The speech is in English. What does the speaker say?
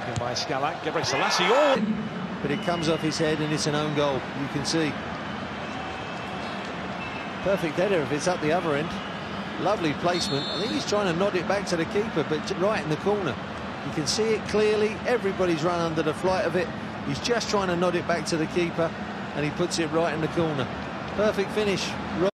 Taken by Scalak, Gebre Selassie. Oh! But it comes off his head and it's an own goal, you can see. Perfect header if it's up the other end. Lovely placement. I think he's trying to nod it back to the keeper, but right in the corner. You can see it clearly. Everybody's run under the flight of it. He's just trying to nod it back to the keeper, and he puts it right in the corner. Perfect finish.